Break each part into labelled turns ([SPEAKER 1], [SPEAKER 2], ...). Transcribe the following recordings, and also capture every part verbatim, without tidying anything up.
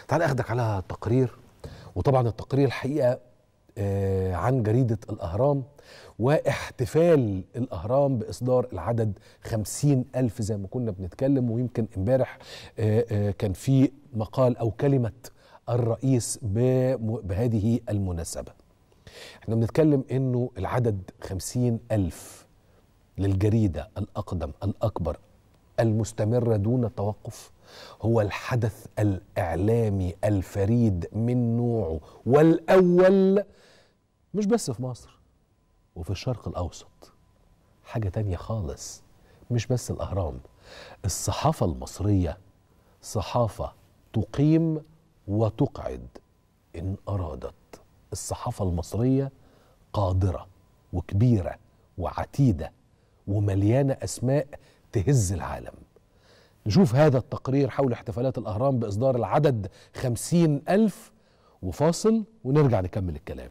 [SPEAKER 1] تعال أخدك على تقرير، وطبعا التقرير الحقيقة عن جريدة الأهرام واحتفال الأهرام بإصدار العدد خمسين ألف زي ما كنا بنتكلم. ويمكن امبارح كان في مقال أو كلمة الرئيس بهذه المناسبة. احنا بنتكلم إنه العدد خمسين ألف للجريدة الأقدم الأكبر المستمرة دون توقف هو الحدث الإعلامي الفريد من نوعه والأول، مش بس في مصر وفي الشرق الأوسط. حاجة تانية خالص، مش بس الأهرام، الصحافة المصرية صحافة تقيم وتقعد إن أرادت. الصحافة المصرية قادرة وكبيرة وعتيدة ومليانة أسماء تهز العالم. نشوف هذا التقرير حول احتفالات الأهرام بإصدار العدد خمسين ألف، وفاصل ونرجع نكمل الكلام.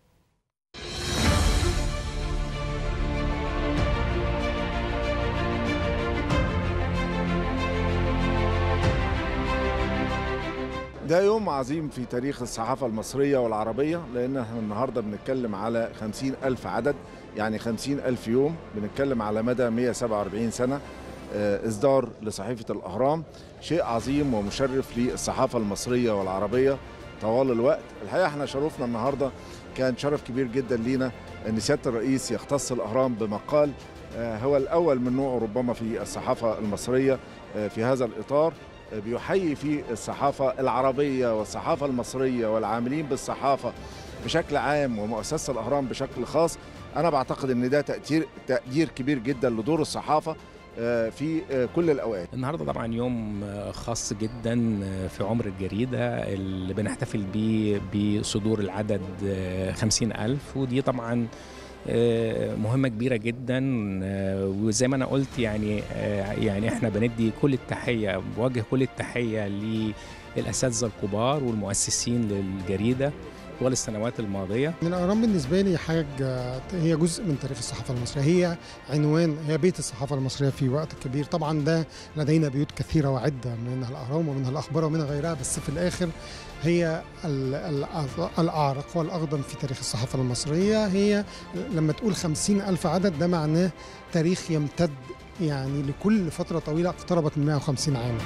[SPEAKER 2] ده يوم عظيم في تاريخ الصحافة المصرية والعربية، لأن احنا النهاردة بنتكلم على خمسين ألف عدد، يعني خمسين ألف يوم، بنتكلم على مدى مئة وسبعة وأربعين سنة إصدار لصحيفة الأهرام. شيء عظيم ومشرف للصحافة المصرية والعربية طوال الوقت. الحقيقة احنا شرفنا النهاردة، كان شرف كبير جدا لينا أن سيادة الرئيس يختص الأهرام بمقال هو الأول من نوعه ربما في الصحافة المصرية في هذا الإطار، بيحيي فيه الصحافة العربية والصحافة المصرية والعاملين بالصحافة بشكل عام ومؤسسة الأهرام بشكل خاص. أنا بعتقد أن ده تقدير تقدير كبير جدا لدور الصحافة في كل الأوقات.
[SPEAKER 3] النهارده طبعا يوم خاص جدا في عمر الجريدة اللي بنحتفل بيه بصدور العدد خمسين ألف، ودي طبعا مهمة كبيرة جدا. وزي ما أنا قلت يعني يعني احنا بندي كل التحية، بوجه كل التحية للأساتذة الكبار والمؤسسين للجريدة طوال السنوات الماضية.
[SPEAKER 4] الأهرام بالنسبة لي حاجة، هي جزء من تاريخ الصحافة المصرية، هي عنوان، هي بيت الصحافة المصرية في وقت كبير. طبعا ده لدينا بيوت كثيرة وعدة، منها الأهرام ومنها الأخبار ومنها غيرها، بس في الآخر هي الأعرق والأقدم في تاريخ الصحافة المصرية. هي لما تقول خمسين ألف عدد ده معناه تاريخ يمتد يعني لكل فترة طويلة اقتربت من مئة وخمسين عام.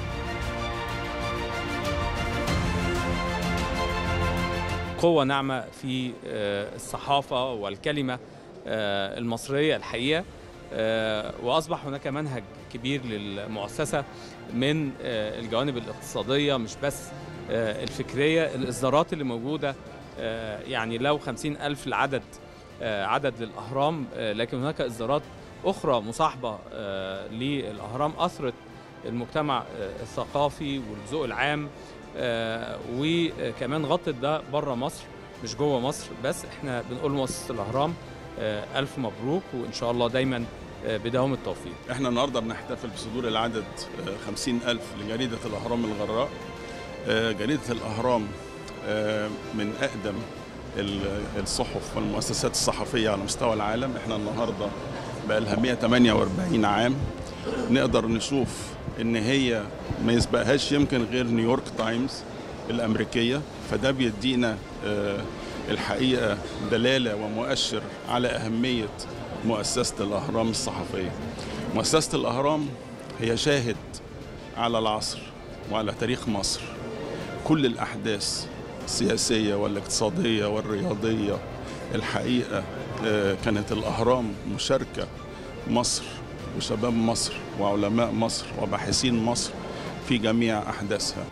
[SPEAKER 5] قوة ناعمة في الصحافة والكلمة المصرية الحقيقة، وأصبح هناك منهج كبير للمؤسسة من الجوانب الاقتصادية مش بس الفكرية. الإصدارات اللي موجودة يعني لو خمسين ألف العدد عدد للأهرام، لكن هناك إصدارات أخرى مصاحبة للأهرام أثرت المجتمع الثقافي والذوق العام، آه وكمان غطت ده بره مصر مش جوه مصر بس. احنا بنقول مؤسسة الأهرام آه ألف مبروك، وإن شاء الله دايما آه بدوام التوفيق.
[SPEAKER 6] احنا النهارده بنحتفل بصدور العدد آه خمسين ألف لجريدة الأهرام الغراء. آه جريدة الأهرام آه من أقدم الصحف والمؤسسات الصحفية على مستوى العالم. احنا النهارده بقى لها مئة وثمانية وأربعين عام. نقدر نشوف ان هي ما يسبقهاش يمكن غير نيويورك تايمز الامريكيه، فده بيدينا الحقيقه دلاله ومؤشر على اهميه مؤسسه الاهرام الصحفيه. مؤسسه الاهرام هي شاهد على العصر وعلى تاريخ مصر. كل الاحداث السياسيه والاقتصاديه والرياضيه الحقيقه كانت الاهرام مشاركه مصر وشباب مصر وعلماء مصر وباحثين مصر في جميع أحداثها.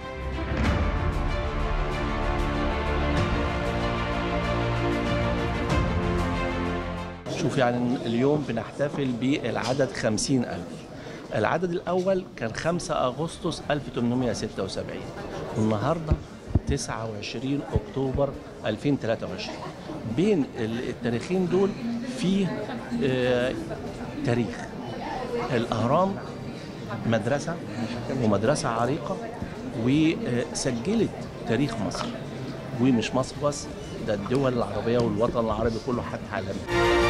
[SPEAKER 7] شوف يعني اليوم بنحتفل بالعدد خمسين ألف. العدد الأول كان خمسة أغسطس ألف وثمانمئة وستة وسبعين، والنهاردة تسعة وعشرين أكتوبر ألفين وثلاثة وعشرين. بين التاريخين دول فيه آه تاريخ. الأهرام مدرسة ومدرسة عريقة وسجلت تاريخ مصر، ومش مصر بس، ده الدول العربية والوطن العربي كله حتى عالمي.